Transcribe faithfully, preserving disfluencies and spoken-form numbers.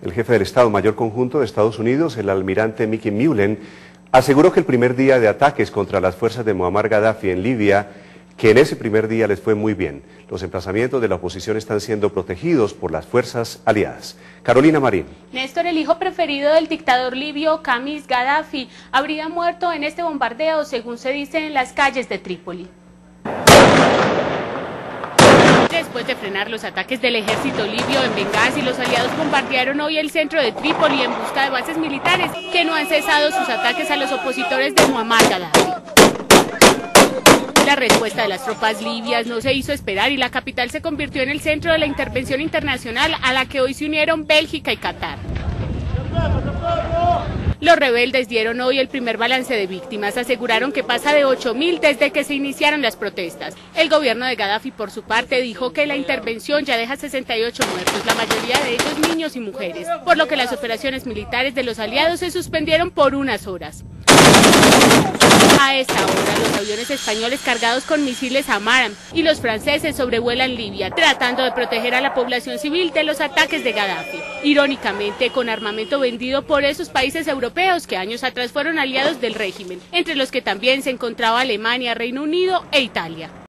El jefe del Estado Mayor Conjunto de Estados Unidos, el almirante Mickey Mullen, aseguró que el primer día de ataques contra las fuerzas de Muammar Gaddafi en Libia, que en ese primer día les fue muy bien. Los emplazamientos de la oposición están siendo protegidos por las fuerzas aliadas. Carolina Marín. Néstor, el hijo preferido del dictador libio Khamis Gaddafi, habría muerto en este bombardeo, según se dice en las calles de Trípoli. Después de frenar los ataques del ejército libio en Bengasi, los aliados bombardearon hoy el centro de Trípoli en busca de bases militares que no han cesado sus ataques a los opositores de Muammar Gaddafi. La respuesta de las tropas libias no se hizo esperar y la capital se convirtió en el centro de la intervención internacional a la que hoy se unieron Bélgica y Qatar. Los rebeldes dieron hoy el primer balance de víctimas, aseguraron que pasa de ocho mil desde que se iniciaron las protestas. El gobierno de Gaddafi, por su parte, dijo que la intervención ya deja sesenta y ocho muertos, la mayoría de ellos niños y mujeres, por lo que las operaciones militares de los aliados se suspendieron por unas horas. A esta hora, los aviones españoles cargados con misiles Amaram y los franceses sobrevuelan Libia, tratando de proteger a la población civil de los ataques de Gaddafi. Irónicamente, con armamento vendido por esos países europeos que años atrás fueron aliados del régimen, entre los que también se encontraba Alemania, Reino Unido e Italia.